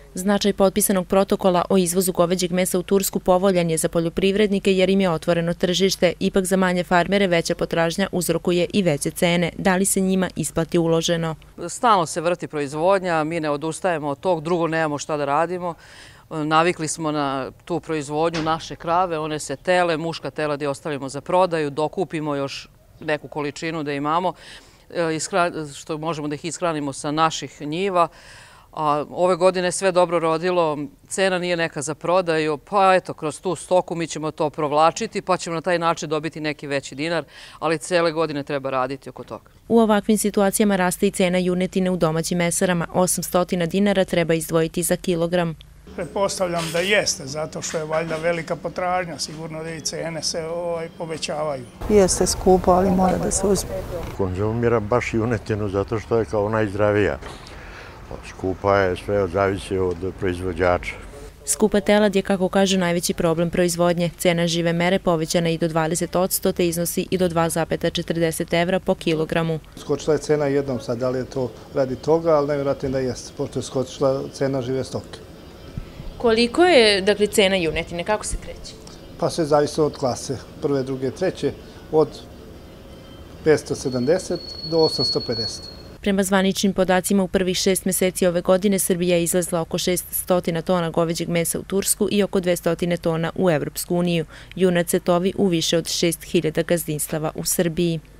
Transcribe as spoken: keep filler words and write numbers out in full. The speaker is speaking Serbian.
Značaj potpisanog protokola o izvozu goveđeg mesa u Tursku povoljan je za poljoprivrednike jer im je otvoreno tržište, ipak za manje farmere veća potražnja uzrokuje i veće cene. Da li se njima isplati uloženo? Stalno se vrti proizvodnja, mi ne odustajemo od tog, drugo nemamo šta da radimo. Navikli smo na tu proizvodnju naše krave, one se tele, muška tela gdje ostavimo za prodaju, dokupimo još neku količinu da imamo, što možemo da ih ishranimo sa naših njiva. A ove godine sve dobro rodilo, cena nije neka za prodaju, pa eto, kroz tu stoku mi ćemo to provlačiti, pa ćemo na taj način dobiti neki veći dinar, ali cele godine treba raditi oko toga. U ovakvim situacijama raste i cena junetine u domaćim mesarama. osamsto dinara treba izdvojiti za kilogram. Pretpostavljam da jeste, zato što je valjda velika potražnja, sigurno da i cene se povećavaju. Jeste skupo, ali mora da se uzme. Konzumiram baš junetinu zato što je kao najzdravija. Skupa je, sve zavisi od proizvođača. Skupa telad je, kako kažu, najveći problem proizvodnje. Cena žive mere povećana i do dvadeset posto te iznosi i do dva zarez četrdeset evra po kilogramu. Skočila je cena jednom sad, da li je to radi toga, ali najvjerojatnije da jeste, pošto je skočila cena žive stoke. Koliko je, dakle, cena junetine? Kako se kreće? Pa sve zavisi od klase, prve, druge, treće, od petsto sedamdeset do osamsto pedeset. Prema zvaničnim podacima, u prvih šest meseci ove godine Srbija je izvezla oko šeststo tona goveđeg mesa u Tursku i oko dvesta tona u Evropsku uniju. Junac se tovi u više od šest hiljada gazdinstava u Srbiji.